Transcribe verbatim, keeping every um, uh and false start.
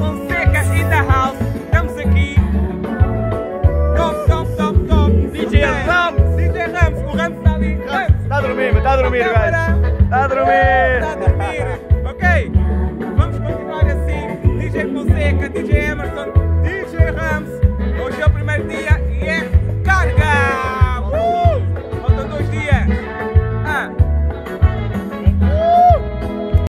Fonseca in the house. Estamos aqui. Top, top, top, top. D J Ramos. D J Ramos. O Ramos está ali. Está a dormir, está a dormir, velho. Está a dormir. Está a dormir.